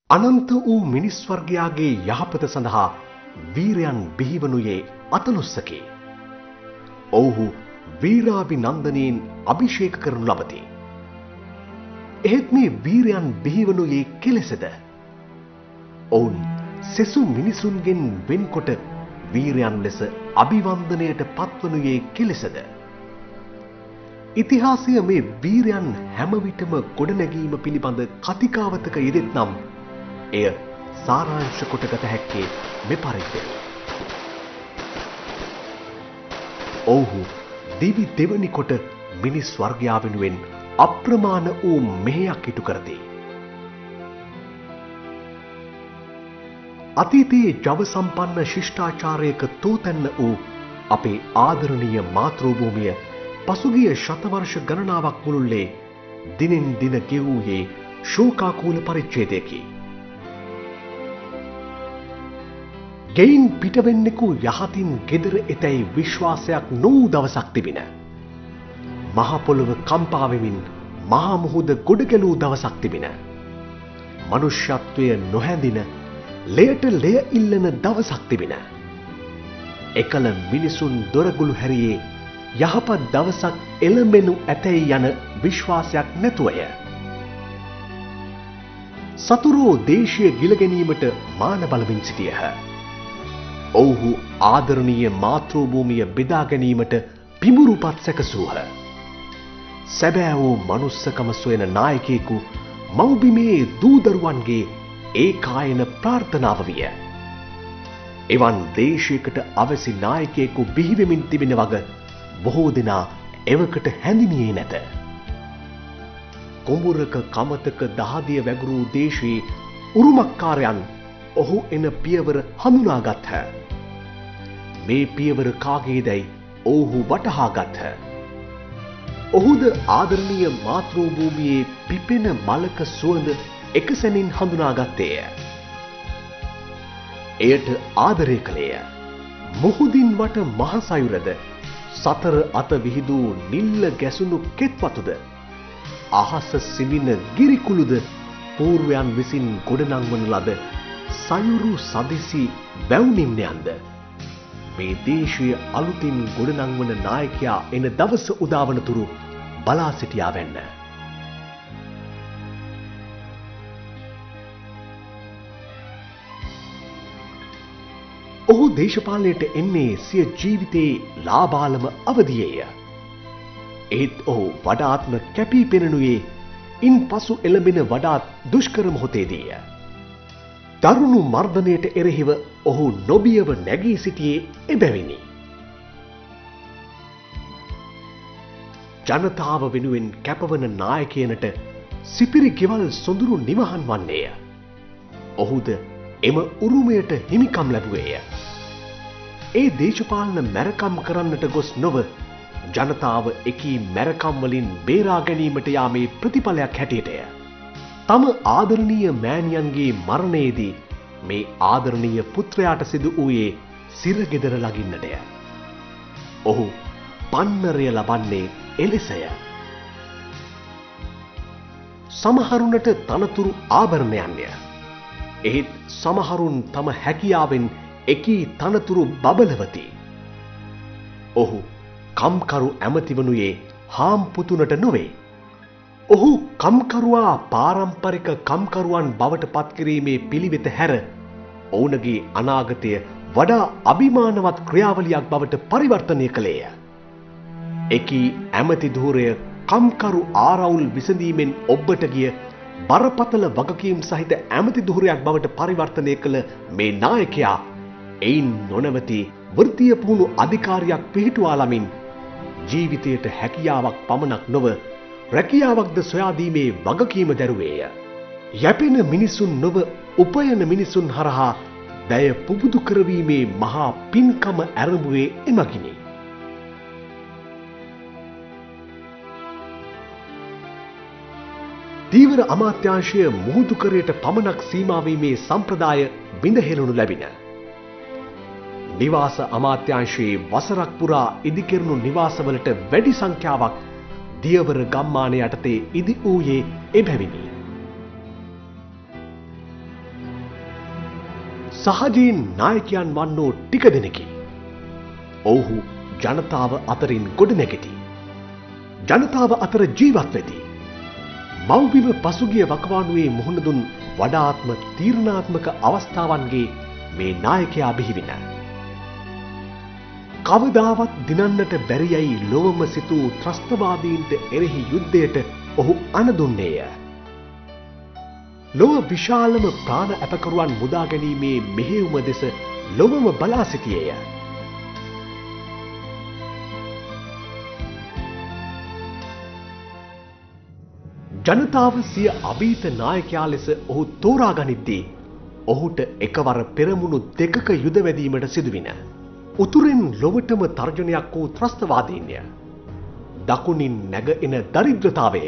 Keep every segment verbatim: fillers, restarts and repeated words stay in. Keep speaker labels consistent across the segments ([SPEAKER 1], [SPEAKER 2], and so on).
[SPEAKER 1] අනන්ත වූ මිනිස් වර්ගයාගේ යහපත සඳහා වීරයන් බිහිවනුයේ අතලොස්සකි. ඔවුහු වීරාභිනන්දනයෙන් අභිෂේක කරනු ලබති. එහෙත් මේ වීරයන් බිහිවනුයේ කෙලෙසද? ඔවුන් සෙසු මිනිසුන්ගෙන් වෙන්කොට වීරයන් ලෙස අභිවන්දනයට පත්වනුයේ කෙලෙසද? ඉතිහාසය මේ වීරයන් හැම විටම ගොඩනැගීම පිළිබඳ කතිකාවතක යෙදෙත්නම් එය සාරාංශ කොටගත හැක්කේ මෙපරිද්දෙනි. ඔවුහු දිවි දෙවනි කොට මිනිස් වර්ගයා වෙනුවෙන් අප්‍රමාණ වූ මෙහෙයක් ඉටු කරති. අතීතයේ ජව සම්පන්න ශිෂ්ටාචාරයක තෝතැන්න වූ අපේ ආදරණීය මාතෘභූමිය පසුගිය ශතවර්ෂ ගණනාවක් මුළුල්ලේ දිනෙන් දින ගෙවූයේ ශෝකාකූල පරිච්ඡේදයකි. ගෙයින් පිටවෙන්නෙකු යහතින් ගෙදර එතැයි විශ්වාසයක් නොවූ දවසක් තිබින. මහ පොළොව කම්පා වෙමින් මහා මුහුද ගොඩගැලූ දවසක් තිබින. මනුෂ්‍යත්වය නොහැඳින ලයට ලය ඉල්ලන දවසක් තිබින. එකල මිනිසුන් දොරගුළු හැරියේ යහපත් දවසක් එළඹෙනු ඇතැයි යන විශ්වාසයක් නැතුවය. සතුරෝ දේශය ගිලගැනීමට මාන බලමින් සිටියහ. ඔවුහු ආදරණීය මාතෘභූමිය බෙදා ගැනීමට පිඹුරුපත් සැකසූහ. සැබෑ වූ මනුස්සකම සොයන නායකයෙකු මව්බිමේ දූදරුවන්ගේ ඒකායන ප්‍රාර්ථනාව විය. එවන් දේශයකට අවැසි නායකයෙකු බිහිවෙමින් තිබෙන වග බොහෝ දෙනා එවකට හැඳිනියේ නැත. කුඹුරක කමතක දහදිය වැගුරු දේශයේ උරුමකාරයන් ඔහු එන පියවර හඳුනාගත්හ. මේ පියවර කාගේදැයි ඔවුහු වටහාගත්හ. ඔහුද ආදරණීය මාතෘභූමියේ පිපෙන මලක සුවඳ එකසැනින් හඳුනාගත්තේය. එයට ආදරය කළේය. මුහුදින් වට මහසයුරද සතර අත විහිදූ නිල්ල ගැසුණු කෙත්පතුද අහස සිඹින ගිරිකුළුද පූර්වයන් විසින් ගොඩනංවන ලද සයුරු සදිසි වැව්නිම්නයන්ද මේ දේශීය අලුතින් ගොඩනංවන නායකයා එන දවස උදාවන තුරු බලා සිටියා වැන්න. ඔහු දේශපාලනයට එන්නේ සිය ජීවිතයේ ලාබාලම අවධියේය. ඒත් ඔහු වඩාත්ම කැපී පෙනෙනුයේ ඉන් පසු එළඹෙන වඩාත් දුෂ්කර මොහොතේදීය. දරුණු මර්ධනයට එරෙහිව ඔහු නොබියව නැගී සිටියේ එබැවිනි. ජනතාව වෙනුවෙන් කැපවන නායකයනට සිපිරි ගෙවල් සොඳුරු නිවහන් වන්නේය. ඔහුද එම උරුමයට හිමිකම් ලැබුවේය. ඒ දේශපාලන මැරකම් කරන්නට ගොස් නොව ජනතාව එකී මැරකම් වලින් බේරා ගැනීමට යාමේ ප්‍රතිඵලයක් හැටියටය. තම ආදරණීය මෑණියන්ගේ මරණයේදී මේ ආදරණීය පුත්‍රයාට සිදු වූයේ සිරගෙදර ලගින්නටය. ඔහු පන්නරය ලබන්නේ එලෙසය. සමහරුනට තනතුරු ආභරණයන්ය. එහෙත් සමහරුන් තම හැකියාවෙන් එකී තනතුරු බබලවති. ඔහු කම්කරු ඇමතිවනුයේ හාම්පුතුනට නොවේ. ඔහු කම්කරුවා පාරම්පරික කම්කරුවන් බවට පත්කිරීමේ පිළිවෙත හැර ඔවුනගේ අනාගතය වඩා අභිමානවත් ක්‍රියාවලියක් බවට පරිවර්තනය කළේය. එකී ඇමති ධූරය කම්කරු ආරවුල් විසඳීමෙන් ඔබ්බට ගිය බරපතල වගකීම් සහිත ඇමති ධූරයක් බවට පරිවර්තනය කළ මේ නායකයා එයින් නොනවති වෘත්තීය පුහුණු අධිකාරියක් පිහිටුවා ළමින් ජීවිතයට හැකියාවක් පමණක් නොව රැකියාවක්ද සොයාදීමේ වගකීම දැරුවේය. යැපෙන මිනිසුන් නොව උපයන මිනිසුන් හරහා දැය පුබුදු කරවීමේ මහා පින්කම ඇරඹුවේ එමගිනි. දීවර අමාත්‍යාංශය මුහුදුකරයට පමණක් සීමා වීමේ සම්ප්‍රදාය බිඳහෙළනු ලැබින. නිවාස අමාත්‍යාංශයේ වසරක් පුරා ඉදිකෙරුණු නිවාසවලට වැඩි සංඛ්‍යාවක් දියවර ගම්මාන යටතේ ඉදි වූයේ එබැවිනි. සහජීන් නායකයන් වන්නෝ ටික දෙනෙකි. ඔවුහු ජනතාව අතරින් ගොඩනැගිති. ජනතාව අතර ජීවත් වෙති. මව්බිම පසුගිය වකවානුවේ මුහුණ දුන් වඩාත්ම තීරණාත්මක අවස්ථාවන්ගේ මේ නායකයා බිහිවින. කවදාවත් දිනන්නට බැරියයි ලොවම සිතූ ත්‍රස්තවාදීන්ට එරෙහි යුද්ධයට ඔහු අණදුන්නේය. ලොව විශාලම ප්‍රාණ අපකරුවන් මුදා ගැනීමේ මෙහෙයුම දෙස ලොවම බලා සිටියේය. ජනතාව සිය අභීත නායකයා ලෙස ඔහු තෝරා ගනිද්දී ඔහුට එකවර පෙරමුණු දෙකක යුද වැදීමට සිදුවින. උතුරෙන් ලොවටම තර්ජනයක් වූ ත්‍රස්තවාදීන්ය. දකුණින් නැග එන දරිද්‍රතාවය.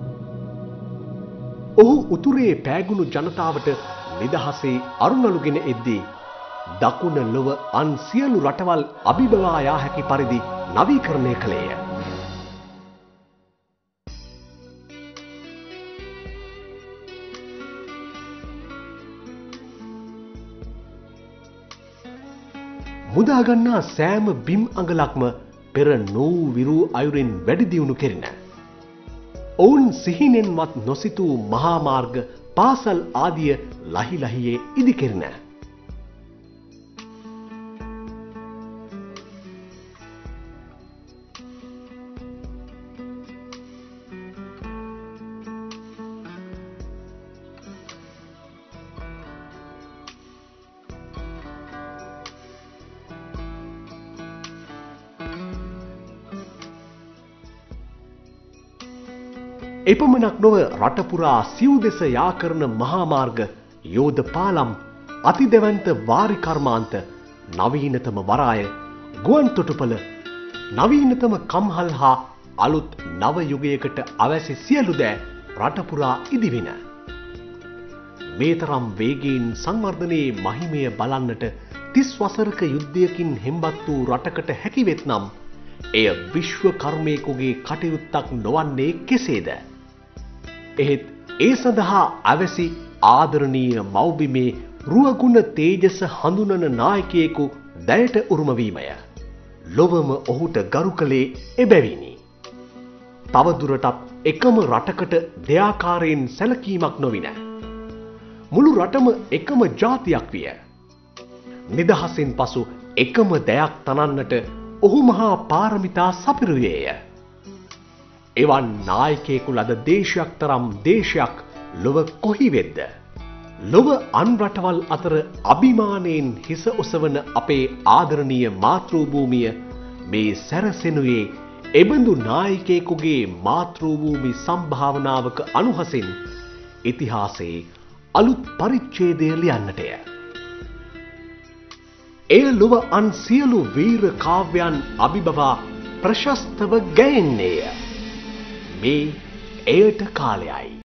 [SPEAKER 1] ඔහු උතුරේ පෑගුණු ජනතාවට නිදහසේ අරුණලුගෙන එද්දී දකුණ ලොව අන් සියලු රටවල් අභිබවා යා හැකි පරිදි නවීකරණය කළේය. මුදා ගන්නා සෑම බිම් අඟලක්ම පෙර නෝ විරූ අයුරින් වැඩි දියුණු කෙරින. ඔවුන් සිහිනෙන්වත් නොසිතූ මහා මාර්ග පාසල් ආදිය ලහි ලහියේ ඉදි කෙරින. එපමණක් නොව රට පුරා සිව් දෙස යා කරන මහා මාර්ග, යෝධ පාලම්, අතිදෙවන්ත වාරි කර්මාන්ත, නවීනතම වරාය, ගුවන් තොටුපළ, නවීනතම කම්හල් හා අලුත් නව යුගයකට අවැසි සියලු දෑ රට පුරා ඉදිවින. මේ තරම් වේගයෙන් සංවර්ධනයේ මහිමය බලන්නට තිස් වසරක යුද්ධයකින් හෙම්බත් වූ රටකට හැකි වෙත්නම් එය විශ්ව කර්මයකගේ කටයුත්තක් නොවන්නේ කෙසේද? එහෙත් ඒ සඳහා අවැසි ආදරණීය මව්බිමේ රුවගුණ තේජස හඳුනන නායකයෙකු දැයට උරුම වීමය. ලොවම ඔහුට ගරු කළේ එබැවිනි. තවදුරටත් එකම රටකට දෙයාකාරයෙන් සැලකීමක් නොවින. මුළු රටම එකම ජාතියක් විය. නිදහසින් පසු එකම දෙයක් තනන්නට ඔහු මහා පාරමිතා සපිරුවේය. එවන් නායකයෙකු ලද දේශයක් තරම් දේශයක් ලොව කොහි වෙද්ද? ලොව අන් රටවල් අතර අභිමානයෙන් හිස ඔසවන අපේ ආදරණීය මාතෘ භූමිය මේ සැරසෙනුයේ එබඳු නායකයෙකුගේ මාතෘ භූමි සම්භාවනාවක අනුහසින් ඉතිහාසයේ අලුත් පරිච්ඡේදය ලියන්නටය. එය ලොව අන් සියලු වීර කාව්‍යයන් අභිබවා ප්‍රශස්තව ගැයෙන්නේය. මේ එයට කාලයයි.